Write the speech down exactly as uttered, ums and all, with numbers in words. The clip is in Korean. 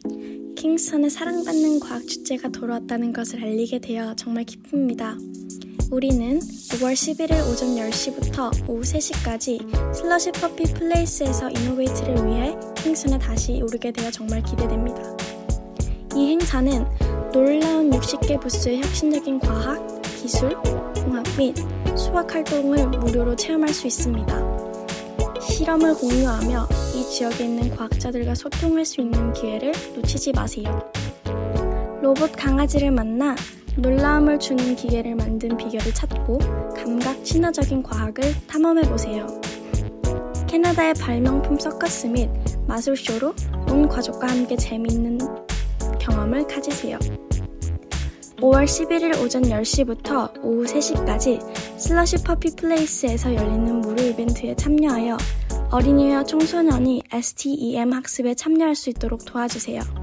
킹스턴의 사랑받는 과학축제가 돌아왔다는 것을 알리게 되어 정말 기쁩니다. 우리는 오월 십일일 오전 열 시부터 오후 세 시까지 슬러시 퍼피 플레이스에서 이노베이트를 위해 킹스턴에 다시 오르게 되어 정말 기대됩니다. 이 행사는 놀라운 육십 개 부스의 혁신적인 과학, 기술, 공학 및 수학 활동을 무료로 체험할 수 있습니다. 실험을 공유하며 이 지역에 있는 과학자들과 소통할 수 있는 기회를 놓치지 마세요. 로봇 강아지를 만나 놀라움을 주는 기계를 만든 비결을 찾고 감각 친화적인 과학을 탐험해보세요. 캐나다의 발명품 서커스 및 마술쇼로 온 가족과 함께 재미있는 경험을 가지세요. 오월 십일일 오전 열 시부터 오후 세 시까지 슬러시 퍼피 플레이스에서 열리는 무료 이벤트에 참여하여 어린이와 청소년이 에스티이엠 학습에 참여할 수 있도록 도와주세요.